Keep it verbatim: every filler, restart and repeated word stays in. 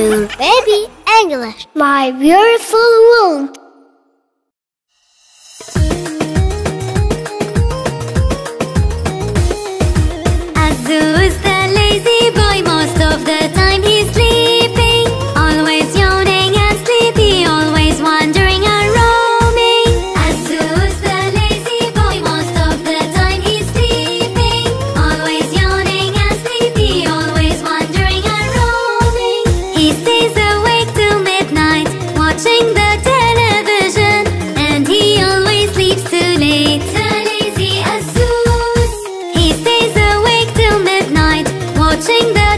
to Baby English, my beautiful world. Azu is the lazy boy, most of the time he's sleeping, always yawning and sleepy, always wandering and roaming. Azu is the lazy boy, most of the time he's sleeping, always yawning and sleepy, always wandering and roaming. He stays awake till midnight, watching the television, and he always sleeps too late. The lazy Azu, he stays awake till midnight, watching the